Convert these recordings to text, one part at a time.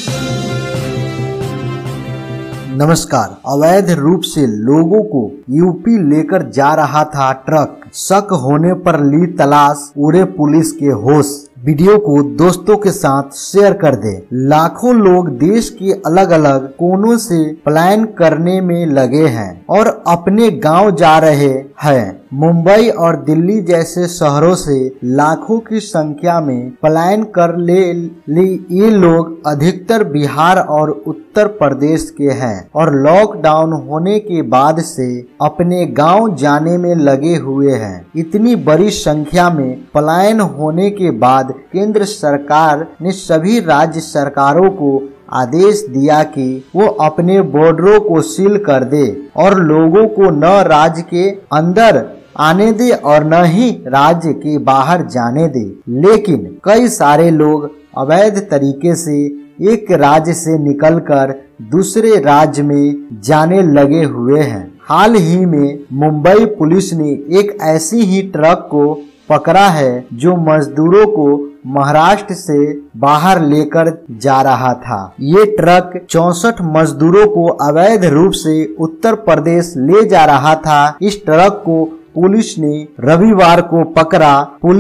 नमस्कार। अवैध रूप से लोगों को यूपी लेकर जा रहा था ट्रक, शक होने पर ली तलाश, उड़े पुलिस के होश। वीडियो को दोस्तों के साथ शेयर कर दे। लाखों लोग देश के अलग अलग कोनों से पलायन करने में लगे हैं और अपने गांव जा रहे हैं। मुंबई और दिल्ली जैसे शहरों से लाखों की संख्या में पलायन कर ये लोग अधिकतर बिहार और उत्तर प्रदेश के हैं और लॉकडाउन होने के बाद से अपने गांव जाने में लगे हुए हैं। इतनी बड़ी संख्या में पलायन होने के बाद केंद्र सरकार ने सभी राज्य सरकारों को आदेश दिया कि वो अपने बॉर्डरों को सील कर दे और लोगों को न राज्य के अंदर आने दे और न ही राज्य के बाहर जाने दे। लेकिन कई सारे लोग अवैध तरीके से एक राज्य से निकलकर दूसरे राज्य में जाने लगे हुए हैं। हाल ही में मुंबई पुलिस ने एक ऐसी ही ट्रक को पकड़ा है जो मजदूरों को महाराष्ट्र से बाहर लेकर जा रहा था। ये ट्रक 64 मजदूरों को अवैध रूप से उत्तर प्रदेश ले जा रहा था। इस ट्रक को पुलिस ने रविवार को पकड़ा।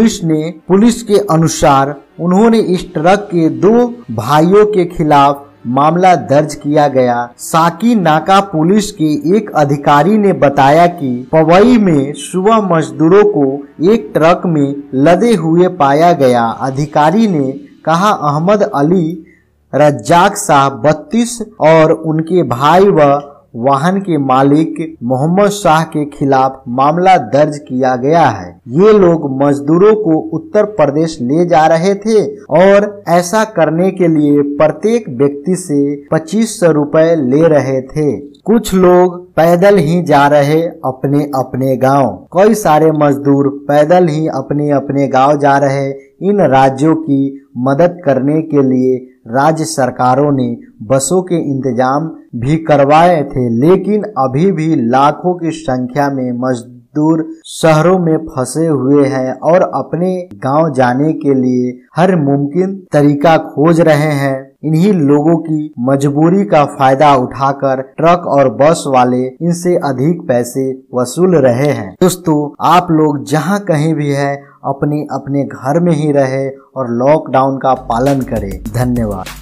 पुलिस के अनुसार उन्होंने इस ट्रक के 2 भाइयों के खिलाफ मामला दर्ज किया गया। साकी नाका पुलिस के एक अधिकारी ने बताया कि पवई में सुबह मजदूरों को एक ट्रक में लदे हुए पाया गया। अधिकारी ने कहा अहमद अली, रज्जाक साहब 32 और उनके भाई व वाहन के मालिक मोहम्मद शाह के खिलाफ मामला दर्ज किया गया है। ये लोग मजदूरों को उत्तर प्रदेश ले जा रहे थे और ऐसा करने के लिए प्रत्येक व्यक्ति से 2500 रुपए ले रहे थे। कुछ लोग पैदल ही जा रहे अपने अपने गांव। कई सारे मजदूर पैदल ही अपने अपने गांव जा रहे। इन राज्यों की मदद करने के लिए राज्य सरकारों ने बसों के इंतजाम भी करवाए थे, लेकिन अभी भी लाखों की संख्या में मजदूर शहरों में फंसे हुए हैं और अपने गांव जाने के लिए हर मुमकिन तरीका खोज रहे हैं। इन्हीं लोगों की मजबूरी का फायदा उठाकर ट्रक और बस वाले इनसे अधिक पैसे वसूल रहे हैं। दोस्तों, आप लोग जहां कहीं भी है अपने अपने घर में ही रहे और लॉकडाउन का पालन करें। धन्यवाद।